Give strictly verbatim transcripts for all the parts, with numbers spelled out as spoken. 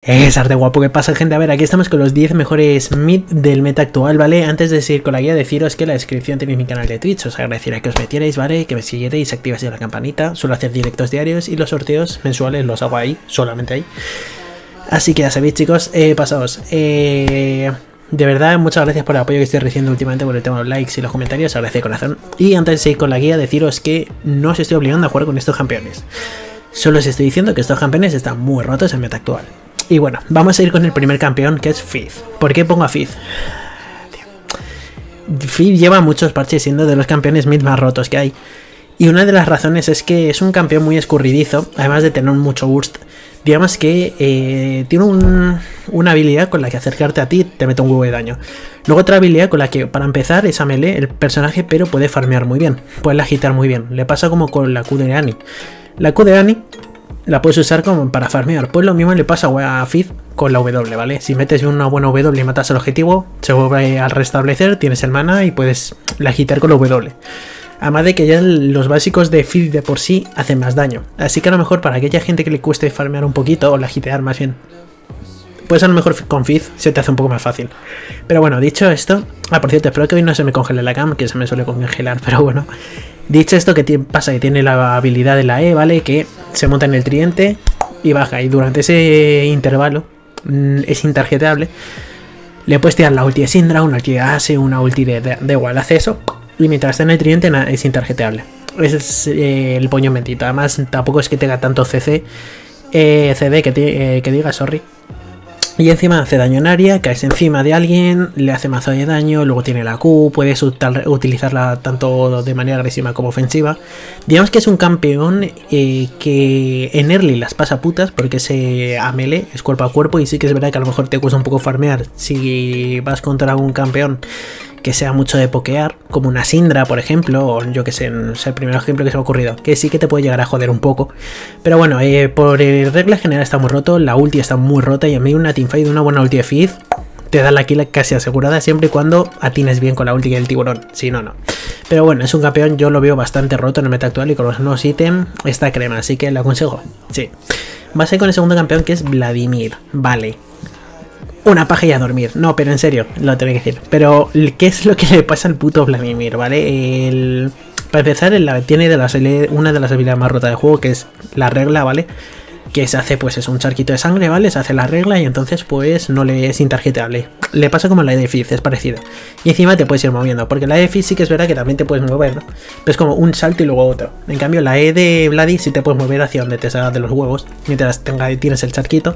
Es arte guapo, ¿qué pasa, gente? A ver, aquí estamos con los diez mejores mid del meta actual, ¿vale? Antes de seguir con la guía, deciros que en la descripción tenéis mi canal de Twitch. Os agradecería que os metierais, ¿vale? Que me siguierais, activéis la campanita. Suelo hacer directos diarios y los sorteos mensuales los hago ahí, solamente ahí. Así que ya sabéis, chicos, eh, pasaos. Eh... De verdad, muchas gracias por el apoyo que estoy recibiendo últimamente por el tema de los likes y los comentarios, agradezco de corazón. Y antes de seguir con la guía, deciros que no os estoy obligando a jugar con estos campeones. Solo os estoy diciendo que estos campeones están muy rotos en meta actual. Y bueno, vamos a ir con el primer campeón, que es Fizz. ¿Por qué pongo a Fizz? Fizz lleva muchos parches siendo de los campeones mid más rotos que hay. Y una de las razones es que es un campeón muy escurridizo, además de tener mucho burst. Digamos que eh, tiene un, una habilidad con la que acercarte a ti te mete un huevo de daño. Luego otra habilidad con la que, para empezar, es a melee el personaje, pero puede farmear muy bien. Puede agitar muy bien. Le pasa como con la Q de Annie. La Q de Annie la puedes usar como para farmear. Pues lo mismo le pasa a Fizz con la W, ¿vale? Si metes una buena W y matas al objetivo, se vuelve a restablecer, tienes el mana y puedes agitar con la W. Además de que ya los básicos de Fizz de por sí hacen más daño. Así que a lo mejor para aquella gente que le cueste farmear un poquito, o lagitear más bien, pues a lo mejor con Fizz se te hace un poco más fácil. Pero bueno, dicho esto... Ah, por cierto, espero que hoy no se me congele la cam, que se me suele congelar, pero bueno. Dicho esto, ¿qué pasa? Que tiene la habilidad de la E, ¿vale? Que se monta en el tridente y baja. Y durante ese intervalo mmm, es intargetable. Le puedes tirar la ulti de Syndra, una ulti de Ace, una ulti de... de, de igual, hace eso. Y mientras está en el tridente es intarjeteable. Ese es eh, el poño mentito. Además, tampoco es que tenga tanto C C. Eh, C D que, te, eh, que diga, sorry. Y encima hace daño en área, caes encima de alguien, le hace mazo de daño, luego tiene la Q, puedes utilizarla tanto de manera agresiva como ofensiva. Digamos que es un campeón eh, que en early las pasa putas porque se a melee, es cuerpo a cuerpo, y sí que es verdad que a lo mejor te cuesta un poco farmear si vas contra algún campeón que sea mucho de pokear, como una Syndra, por ejemplo, o yo que sé, es el primer ejemplo que se me ha ocurrido, que sí que te puede llegar a joder un poco. Pero bueno, eh, por eh, regla general está muy roto, la ulti está muy rota, y a mí una teamfight de una buena ulti de Fizz te da la kill casi asegurada, siempre y cuando atines bien con la ulti del tiburón, si no, no. Pero bueno, es un campeón, yo lo veo bastante roto en el meta actual, y con los nuevos ítems está crema, así que le aconsejo, sí. Vas a ir con el segundo campeón, que es Vladimir, vale. Una paja y a dormir. No, pero en serio, lo tengo que decir. Pero, ¿qué es lo que le pasa al puto Vladimir, vale? El... Para empezar, el... tiene de las... una de las habilidades más rotas del juego, que es la regla, ¿vale? Que se hace, pues, es un charquito de sangre, ¿vale? Se hace la regla y entonces, pues, no le es intarjetable. Le pasa como la E de Fizz, es parecido. Y encima te puedes ir moviendo, porque la E de Fizz sí que es verdad que también te puedes mover, ¿no? Pero es como un salto y luego otro. En cambio, la E de Vladi sí te puedes mover hacia donde te salga de los huevos, mientras tenga, tienes el charquito.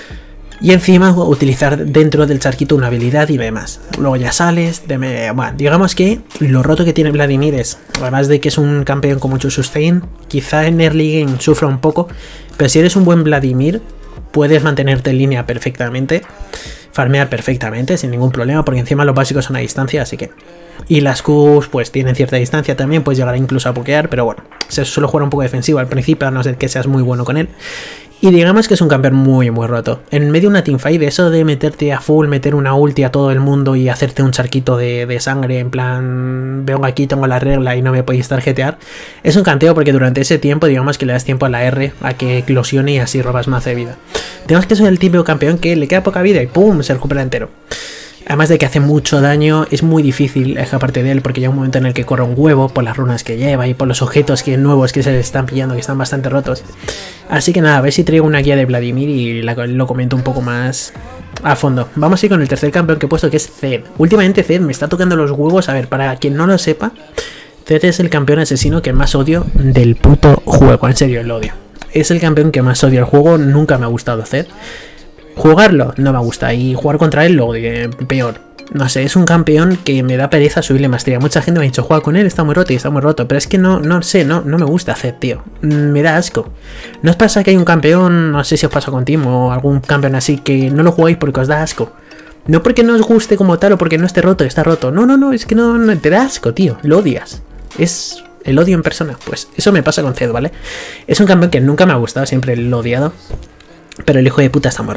Y encima utilizar dentro del charquito una habilidad y demás. Luego ya sales, de me... bueno, digamos que lo roto que tiene Vladimir es, además de que es un campeón con mucho sustain, quizá en early game sufra un poco, pero si eres un buen Vladimir, puedes mantenerte en línea perfectamente, farmear perfectamente, sin ningún problema, porque encima los básicos son a distancia, así que... Y las Qs pues tienen cierta distancia también, puedes llegar incluso a pokear, pero bueno, se suele jugar un poco defensivo al principio, a no ser que seas muy bueno con él. Y digamos que es un campeón muy muy roto. En medio de una teamfight, de eso de meterte a full, meter una ulti a todo el mundo y hacerte un charquito de, de sangre, en plan, vengo aquí, tengo la regla y no me podéis tarjetear, es un canteo porque durante ese tiempo, digamos que le das tiempo a la R a que eclosione y así robas más de vida. Digamos que es el típico campeón que le queda poca vida y pum, se recupera entero. Además de que hace mucho daño, es muy difícil escaparte de él porque llega un momento en el que corre un huevo por las runas que lleva y por los objetos que nuevos que se le están pillando, que están bastante rotos. Así que nada, a ver si traigo una guía de Vladimir y la, lo comento un poco más a fondo. Vamos a ir con el tercer campeón que he puesto, que es Zed. Últimamente Zed me está tocando los huevos. A ver, para quien no lo sepa, Zed es el campeón asesino que más odio del puto juego. En serio, el odio. Es el campeón que más odio del juego, nunca me ha gustado Zed. Jugarlo no me gusta y jugar contra él lo odio, peor. No sé, es un campeón que me da pereza subirle maestría. Mucha gente me ha dicho, juega con él, está muy roto y está muy roto. Pero es que no, no sé, no, no me gusta hacer, tío. Me da asco. ¿No os pasa que hay un campeón, no sé si os pasa con Timo o algún campeón así, que no lo jugáis porque os da asco? No porque no os guste como tal o porque no esté roto, está roto. No, no, no, es que no, no te da asco, tío. Lo odias. Es el odio en persona. Pues eso me pasa con Zed, ¿vale? Es un campeón que nunca me ha gustado, siempre lo he odiado. Pero el hijo de puta está muy roto.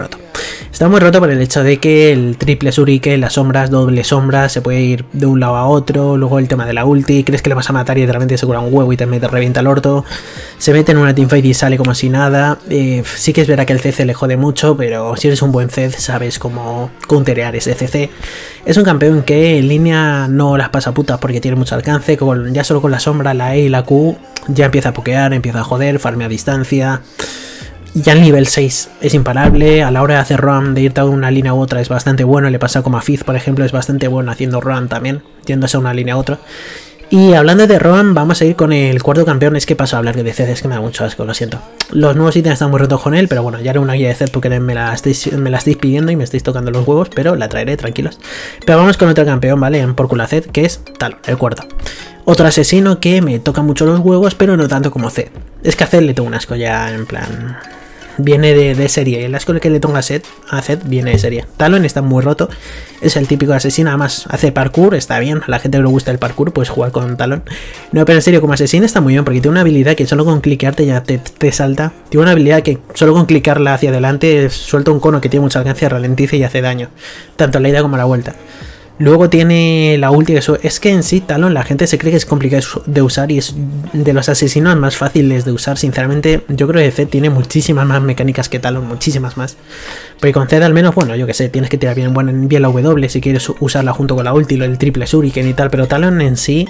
Está muy roto por el hecho de que el triple Shuriken, las sombras, doble sombra, se puede ir de un lado a otro, luego el tema de la ulti, crees que le vas a matar y de repente se cura un huevo y te mete, revienta el orto, se mete en una teamfight y sale como si nada. Eh, sí que es verdad que el C C le jode mucho, pero si eres un buen C C sabes cómo counterear ese C C. Es un campeón que en línea no las pasa putas porque tiene mucho alcance, con, ya solo con la sombra, la E y la Q ya empieza a pokear, empieza a joder, farmea a distancia. Ya el nivel seis es imparable, a la hora de hacer roam, de irte a una línea u otra es bastante bueno, le pasa como a Fizz, por ejemplo, es bastante bueno haciendo roam también, yéndose a una línea u otra. Y hablando de roam, vamos a ir con el cuarto campeón. Es que paso a hablar de C C, es que me da mucho asco, lo siento. Los nuevos ítems están muy rotos con él, pero bueno, ya haré una guía de Zed porque me la, estáis, me la estáis pidiendo y me estáis tocando los huevos, pero la traeré, tranquilos. Pero vamos con otro campeón, ¿vale? En por culo a Zed, que es Talon, el cuarto. Otro asesino que me toca mucho los huevos, pero no tanto como Zed. Es que a Zed le tengo un asco ya, en plan... Viene de, de serie, el asco que le tengo a Zed, a Zed viene de serie. Talon está muy roto, es el típico asesino, además hace parkour, está bien, a la gente que le gusta el parkour pues jugar con Talon. No, pero en serio, como asesino está muy bien porque tiene una habilidad que solo con cliquearte ya te, te salta. Tiene una habilidad que solo con clicarla hacia adelante suelta un cono que tiene mucha alcance, ralentiza y hace daño, tanto a la ida como a la vuelta. Luego tiene la ulti, que es que en sí Talon la gente se cree que es complicado de usar y es de los asesinos más fáciles de usar. Sinceramente yo creo que Zed tiene muchísimas más mecánicas que Talon, muchísimas más. Porque con Zed al menos, bueno, yo que sé, tienes que tirar bien, bueno, bien la W si quieres usarla junto con la ulti, el triple Shuriken y tal, pero Talon en sí...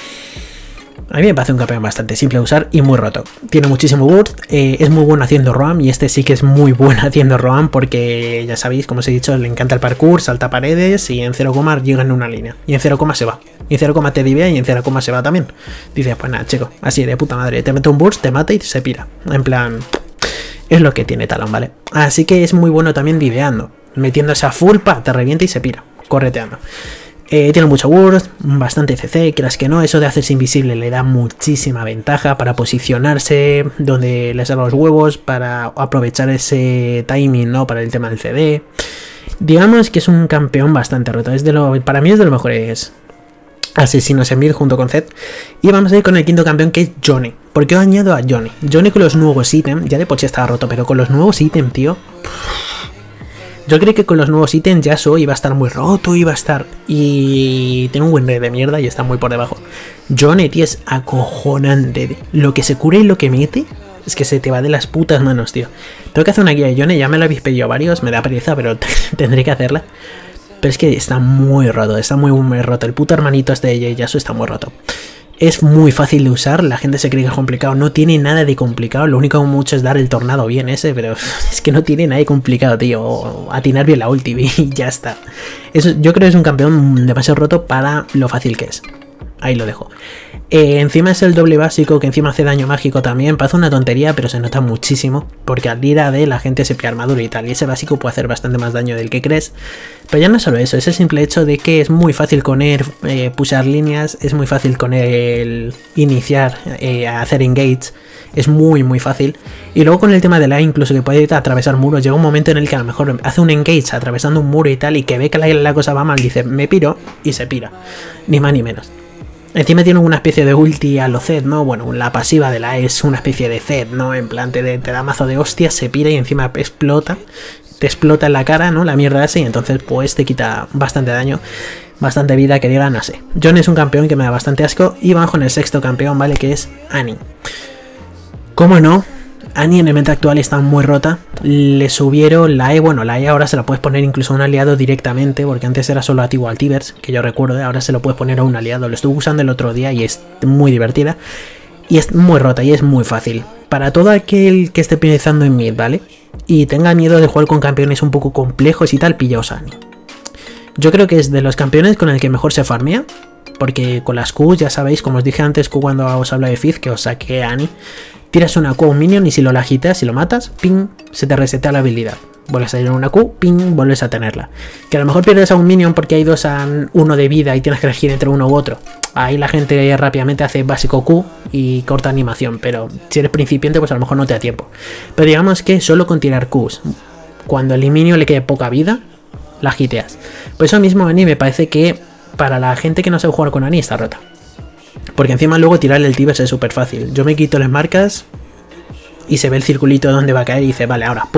A mí me parece un campeón bastante simple de usar y muy roto. Tiene muchísimo burst, eh, es muy bueno haciendo roam y este sí que es muy bueno haciendo roam porque ya sabéis, como os he dicho, le encanta el parkour, salta paredes y en cero coma llega en una línea. Y en cero coma se va. Y en cero coma te divea y en cero coma se va también. Dices, pues nada, chico, así de puta madre. Te mete un burst, te mata y se pira. En plan, es lo que tiene Talon, ¿vale? Así que es muy bueno también diveando. Metiéndose a full, pa, te revienta y se pira, correteando. Eh, tiene mucho burst, bastante C C, quieras que no, eso de hacerse invisible le da muchísima ventaja para posicionarse donde le salga los huevos, para aprovechar ese timing, ¿no? Para el tema del C D. Digamos que es un campeón bastante roto, es de lo, para mí es de los mejores asesinos en mid junto con Zed. Y vamos a ir con el quinto campeón, que es Yone. ¿Por qué os añado a Yone? Yone con los nuevos ítems, ya de por sí estaba roto, pero con los nuevos ítems, tío... Yo creí que con los nuevos ítems Yasuo iba a estar muy roto, iba a estar... Y tiene un win rate de mierda y está muy por debajo. Yone, tío, es acojonante. Lo que se cura y lo que mete es que se te va de las putas manos, tío. Tengo que hacer una guía de Yone, ya me la habéis pedido varios, me da pereza, pero tendré que hacerla. Pero es que está muy roto, está muy, muy roto. El puto hermanito este de Yasuo está muy roto. Es muy fácil de usar, la gente se cree que es complicado, no tiene nada de complicado, lo único mucho es dar el tornado bien ese, pero es que no tiene nada de complicado, tío, o atinar bien la ulti y ya está. Eso, yo creo que es un campeón demasiado roto para lo fácil que es, ahí lo dejo. Eh, encima es el doble básico, que encima hace daño mágico también, parece una tontería, pero se nota muchísimo, porque al ir a D la gente se pilla armadura y tal, y ese básico puede hacer bastante más daño del que crees. Pero ya no solo eso, es el simple hecho de que es muy fácil con él eh, pushar líneas, es muy fácil con él iniciar, eh, a hacer engage, es muy muy fácil. Y luego con el tema de la incluso que puede atravesar muros, llega un momento en el que a lo mejor hace un engage atravesando un muro y tal, y que ve que la, la cosa va mal, dice me piro, y se pira, ni más ni menos. Encima tiene una especie de ulti a lo Zed, ¿no? Bueno, la pasiva de la E es una especie de Zed, ¿no? En plan, te, te da mazo de hostias, se pira y encima explota. Te explota en la cara, ¿no? La mierda esa y entonces pues te quita bastante daño, bastante vida, que diga, no sé. Yone es un campeón que me da bastante asco y vamos con el sexto campeón, ¿vale? Que es Annie. ¿Cómo no? Annie en el meta actual está muy rota, le subieron la E, bueno, la E ahora se la puedes poner incluso a un aliado directamente, porque antes era solo a T-Waltivers, que yo recuerdo, ahora se lo puedes poner a un aliado, lo estuve usando el otro día y es muy divertida, y es muy rota y es muy fácil. Para todo aquel que esté pensando en mid, ¿vale? Y tenga miedo de jugar con campeones un poco complejos y tal, pillaos a Annie. Yo creo que es de los campeones con el que mejor se farmea, porque con las Qs, ya sabéis, como os dije antes cuando os hablo de Fizz, que os saqué a Annie. Tiras una Q a un minion y si lo agitas, si lo matas, ping, se te resetea la habilidad. Vuelves a ir a una Q, ping, vuelves a tenerla. Que a lo mejor pierdes a un minion porque hay dos a uno de vida y tienes que elegir entre uno u otro. Ahí la gente rápidamente hace básico Q y corta animación, pero si eres principiante pues a lo mejor no te da tiempo. Pero digamos que solo con tirar Qs, cuando al minion le quede poca vida, la hiteas. Por eso mismo Annie me parece que para la gente que no sabe jugar con Annie está rota. Porque encima luego tirarle el Tibers es súper fácil. Yo me quito las marcas y se ve el circulito donde va a caer y dice, vale, ahora, pum,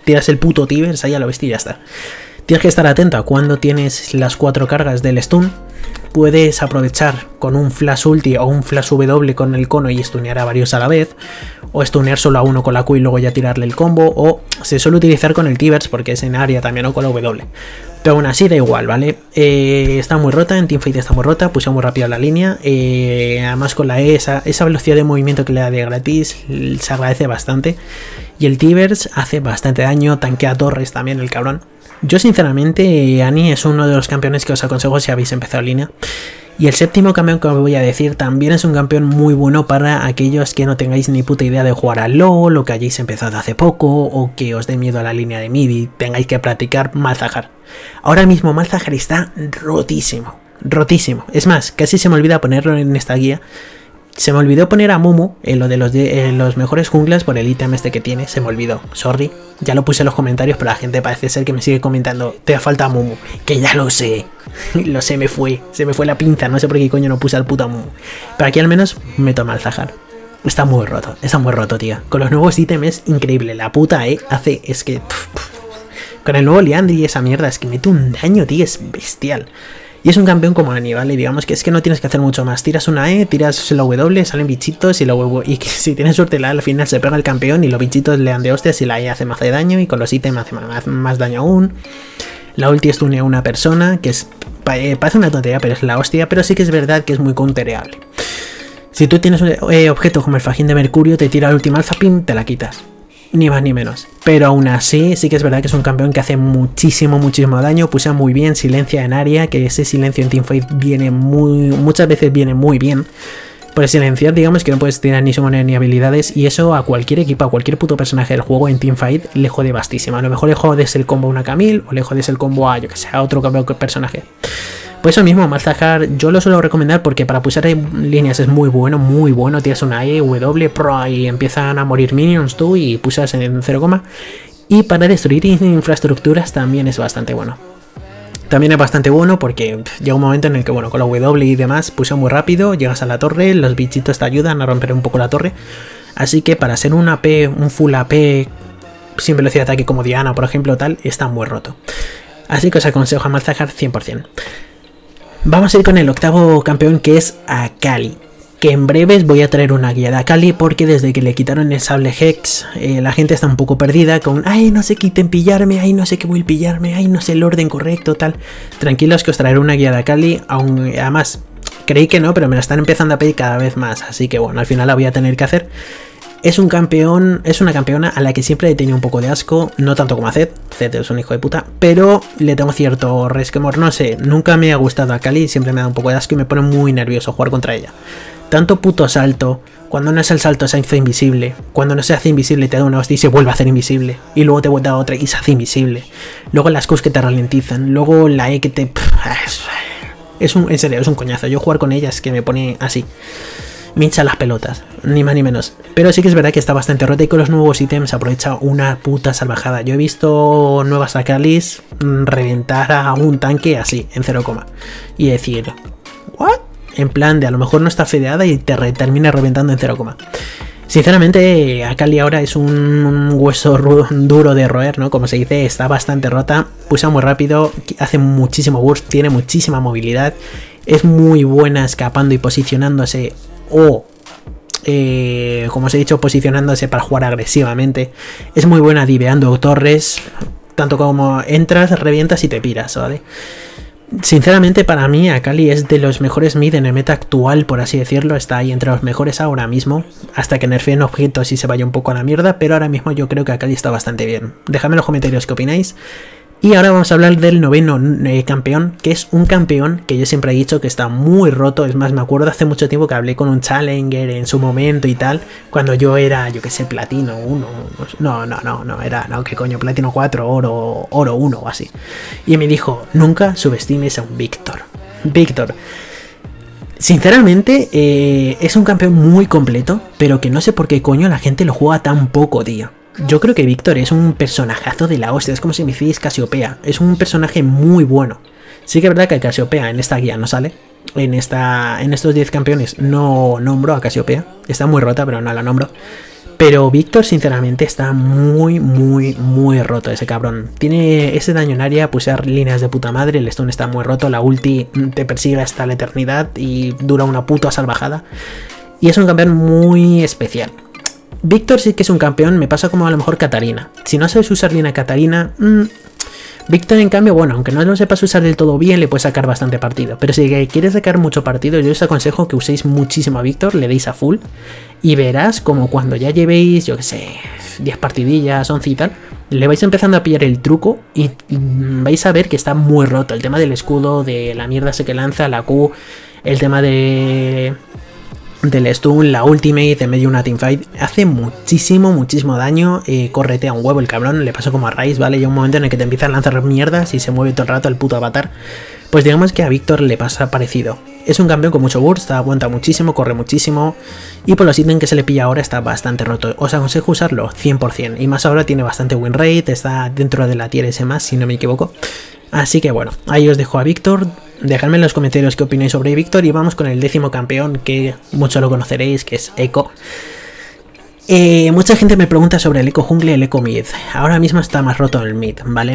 tiras el puto Tivers ahí a lo bestia y ya está. Tienes que estar atento a cuando tienes las cuatro cargas del stun. Puedes aprovechar con un flash ulti o un flash W con el cono y stunear a varios a la vez. O stunear solo a uno con la Q y luego ya tirarle el combo. O se suele utilizar con el Tivers porque es en área también o con la W. Pero aún así da igual, ¿vale? Eh, está muy rota, en Teamfight está muy rota, puse muy rápido la línea. Eh, además con la E, esa, esa velocidad de movimiento que le da de gratis, se agradece bastante. Y el Tivers hace bastante daño, tanquea torres también el cabrón. Yo sinceramente, Annie es uno de los campeones que os aconsejo si habéis empezado línea. Y el séptimo campeón que os voy a decir también es un campeón muy bueno para aquellos que no tengáis ni puta idea de jugar al LoL, o que hayáis empezado hace poco, o que os dé miedo a la línea de mid y tengáis que practicar Malzahar. Ahora mismo Malzahar está rotísimo, rotísimo. Es más, casi se me olvida ponerlo en esta guía. Se me olvidó poner a Mumu en lo de los, de, en los mejores junglas por el ítem este que tiene. Se me olvidó, sorry. Ya lo puse en los comentarios, pero la gente parece ser que me sigue comentando: te falta Mumu. Que ya lo sé. Lo sé, me fue. Se me fue la pinza. No sé por qué coño no puse al puto Mumu. Pero aquí al menos me toma el Zahar. Está muy roto. Está muy roto, tío. Con los nuevos ítems es increíble. La puta, eh. Hace. Es que. Pff, pff. Con el nuevo Liandry y esa mierda. Es que mete un daño, tío. Es bestial. Y es un campeón como Annie, ¿vale? Digamos que es que no tienes que hacer mucho más. Tiras una E, tiras la W, salen bichitos y, la y si tienes suerte la E al final se pega el campeón y los bichitos le dan de hostias y la E hace más de daño y con los ítems hace más, más daño aún. La ulti stune a una persona, que es eh, parece una tontería, pero es la hostia, pero sí que es verdad que es muy countereable. Si tú tienes un eh, objeto como el fajín de Mercurio, te tira el último alzapim, te la quitas. Ni más ni menos. Pero aún así, sí que es verdad que es un campeón que hace muchísimo, muchísimo daño. Pulsa muy bien, silencia en área, que ese silencio en Teamfight viene muy... muchas veces viene muy bien. Por silenciar, digamos que no puedes tirar ni summoner ni habilidades. Y eso a cualquier equipo, a cualquier puto personaje del juego en Teamfight le jode bastísimo. A lo mejor le jodes el combo a una Camille, o le jodes el combo a, yo que sé, a otro personaje. Pues eso mismo, Malzahar yo lo suelo recomendar porque para pulsar líneas es muy bueno, muy bueno. Tienes una E, W, Pro y empiezan a morir minions tú y pulsas en cero, y para destruir infraestructuras también es bastante bueno. También es bastante bueno porque pff, llega un momento en el que, bueno, con la W y demás pulsa muy rápido, llegas a la torre, los bichitos te ayudan a romper un poco la torre. Así que para ser un A P, un full A P sin velocidad de ataque como Diana, por ejemplo, tal, está muy roto. Así que os aconsejo a Malzahar cien por cien. Vamos a ir con el octavo campeón, que es Akali, que en breves voy a traer una guía de Akali porque desde que le quitaron el sable Hex eh, la gente está un poco perdida con ay no sé qué ítem pillarme, ay no sé qué voy a pillarme, ay no sé el orden correcto, tal. Tranquilos que os traeré una guía de Akali, aún, además creí que no, pero me la están empezando a pedir cada vez más, así que bueno, al final la voy a tener que hacer. Es un campeón, es una campeona a la que siempre he tenido un poco de asco, no tanto como a Zed, Zed es un hijo de puta, pero le tengo cierto resquemor, no sé, nunca me ha gustado Akali, siempre me da un poco de asco y me pone muy nervioso jugar contra ella. Tanto puto salto, cuando no es el salto se hace invisible, cuando no se hace invisible te da una hostia y se vuelve a hacer invisible, y luego te vuelve a otra y se hace invisible, luego las Qs que te ralentizan, luego la E que te... Es un, en serio, es un coñazo, yo jugar con ella es que me pone así. Me hincha las pelotas, ni más ni menos. Pero sí que es verdad que está bastante rota y con los nuevos ítems aprovecha una puta salvajada. Yo he visto nuevas Akalis reventar a un tanque así, en cero, y decir, ¿what? En plan de a lo mejor no está fedeada y te re termina reventando en cero. Sinceramente, Akali ahora es un hueso duro de roer, ¿no? Como se dice, está bastante rota, pulsa muy rápido, hace muchísimo burst, tiene muchísima movilidad, es muy buena escapando y posicionándose. O, eh, como os he dicho, posicionándose para jugar agresivamente. Es muy buena diveando torres. Tanto como entras, revientas y te piras, ¿vale? Sinceramente para mí Akali es de los mejores mid en el meta actual, por así decirlo. Está ahí entre los mejores ahora mismo, hasta que nerfeen objetos y se vaya un poco a la mierda. Pero ahora mismo yo creo que Akali está bastante bien. Dejadme en los comentarios qué opináis. Y ahora vamos a hablar del noveno eh, campeón, que es un campeón que yo siempre he dicho que está muy roto. Es más, me acuerdo hace mucho tiempo que hablé con un Challenger en su momento y tal, cuando yo era, yo que sé, platino uno, no, no, no, no, era, no, qué coño, platino cuatro, oro, oro uno o así. Y me dijo, nunca subestimes a un Víctor. Víctor. Sinceramente, eh, es un campeón muy completo, pero que no sé por qué coño la gente lo juega tan poco, tío. Yo creo que Víctor es un personajazo de la hostia, es como si me decís Casiopea, es un personaje muy bueno. Sí que es verdad que Casiopea en esta guía no sale, en esta en estos diez campeones no nombro a Casiopea, está muy rota pero no la nombro. Pero Víctor, sinceramente, está muy, muy, muy roto ese cabrón. Tiene ese daño en área, pulsar líneas de puta madre, el stun está muy roto, la ulti te persigue hasta la eternidad y dura una puta salvajada. Y es un campeón muy especial. Víctor sí que es un campeón, me pasa como a lo mejor Katarina. Si no sabes usar bien a Katarina... Mmm, Víctor, en cambio, bueno, aunque no lo sepas usar del todo bien, le puedes sacar bastante partido. Pero si quieres sacar mucho partido, yo os aconsejo que uséis muchísimo a Víctor, le deis a full. Y verás como cuando ya llevéis, yo que sé, diez partidillas, once y tal, le vais empezando a pillar el truco y vais a ver que está muy roto. El tema del escudo, de la mierda ese que lanza, la Q, el tema de... del stun, la ultimate en medio de una teamfight, hace muchísimo, muchísimo daño, eh, corretea un huevo el cabrón, le pasa como a Ryze, ¿vale? Llega un momento en el que te empieza a lanzar mierdas y se mueve todo el rato el puto avatar. Pues digamos que a Víctor le pasa parecido. Es un campeón con mucho burst, aguanta muchísimo, corre muchísimo y por los ítems que se le pilla ahora está bastante roto. Os aconsejo usarlo cien por cien y más ahora tiene bastante win rate, está dentro de la tier S más, si no me equivoco. Así que bueno, ahí os dejo a Víctor. Dejadme en los comentarios qué opináis sobre Víctor y vamos con el décimo campeón, que mucho lo conoceréis, que es Echo. Eh, mucha gente me pregunta sobre el Echo jungle y el Echo mid. Ahora mismo está más roto el mid, ¿vale?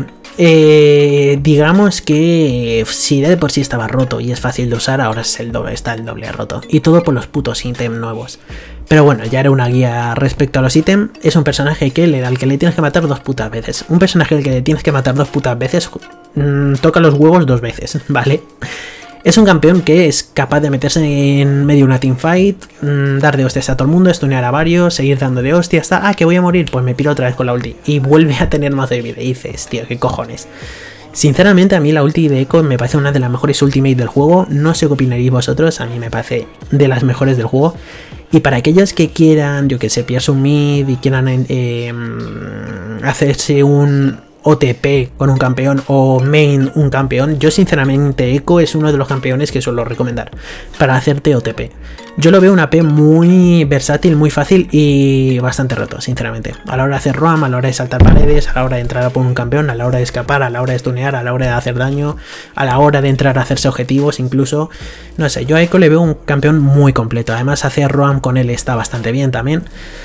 Eh, digamos que si de por sí estaba roto y es fácil de usar, ahora es el doble, está el doble roto. Y todo por los putos ítems nuevos. Pero bueno, ya era una guía respecto a los ítems. Es un personaje que le, al que le tienes que matar dos putas veces. Un personaje al que le tienes que matar dos putas veces mmm, toca los huevos dos veces, ¿vale? Es un campeón que es capaz de meterse en medio de una teamfight, mmm, dar de hostias a todo el mundo, stunear a varios, seguir dando de hostias, hasta, ah, que voy a morir, pues me piro otra vez con la ulti. Y vuelve a tener más de vida. Y dices, tío, qué cojones. Sinceramente, a mí la ulti de Echo me parece una de las mejores ultimates del juego. No sé qué opinaréis vosotros, a mí me parece de las mejores del juego. Y para aquellos que quieran, yo que sé, pillarse un mid y quieran eh, hacerse un O T P con un campeón o main un campeón, yo sinceramente Echo es uno de los campeones que suelo recomendar para hacerte O T P. Yo lo veo una A P muy versátil, muy fácil y bastante roto, sinceramente. A la hora de hacer roam, a la hora de saltar paredes, a la hora de entrar a por un campeón, a la hora de escapar, a la hora de stunear, a la hora de hacer daño, a la hora de entrar a hacerse objetivos incluso. No sé, yo a Echo le veo un campeón muy completo. Además hacer roam con él está bastante bien también.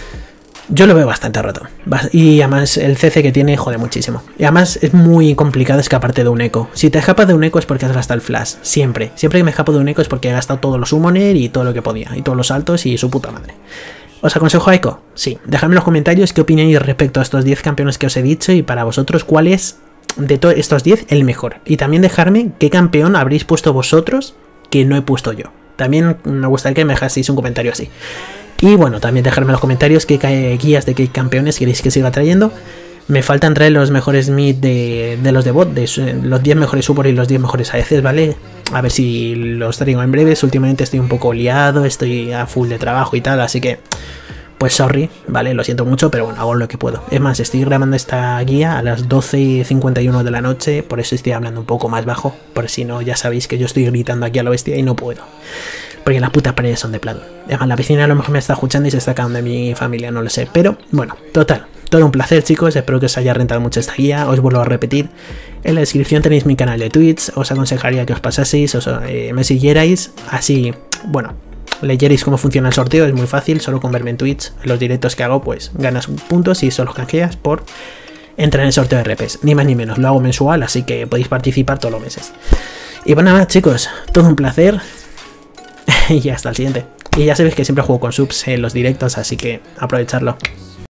Yo lo veo bastante roto. Y además el C C que tiene jode muchísimo. Y además es muy complicado escaparte de un Echo. Si te escapas de un Echo es porque has gastado el flash. Siempre. Siempre que me escapo de un Echo es porque he gastado todos los summoner y todo lo que podía. Y todos los saltos y su puta madre. ¿Os aconsejo a Echo? Sí. Dejadme en los comentarios qué opináis respecto a estos diez campeones que os he dicho. Y para vosotros cuál es de todos estos diez el mejor. Y también dejadme qué campeón habréis puesto vosotros que no he puesto yo. También me gustaría que me dejaseis un comentario así. Y bueno, también dejadme en los comentarios qué guías de qué campeones queréis que siga trayendo. Me faltan traer los mejores mid de, de los de bot, de los diez mejores support y los diez mejores A D Cs, ¿vale? A ver si los traigo en breves. Últimamente estoy un poco liado, estoy a full de trabajo y tal, así que... pues sorry, ¿vale? Lo siento mucho, pero bueno, hago lo que puedo. Es más, estoy grabando esta guía a las doce y cincuenta y uno de la noche, por eso estoy hablando un poco más bajo, por si no, ya sabéis que yo estoy gritando aquí a lo bestia y no puedo. Porque las putas paredes son de plano. Además, la piscina a lo mejor me está escuchando y se está cagando de mi familia, no lo sé. Pero, bueno, total. Todo un placer, chicos. Espero que os haya rentado mucho esta guía. Os vuelvo a repetir. En la descripción tenéis mi canal de Twitch. Os aconsejaría que os pasaseis, os, eh, me siguierais. Así, bueno, leyerais cómo funciona el sorteo. Es muy fácil. Solo con verme en Twitch, en los directos que hago, pues ganas puntos y solo canjeas por entrar en el sorteo de R Ps. Ni más ni menos. Lo hago mensual, así que podéis participar todos los meses. Y bueno, nada, chicos. Todo un placer. Y hasta el siguiente. Y ya sabéis que siempre juego con subs en los directos, así que aprovecharlo.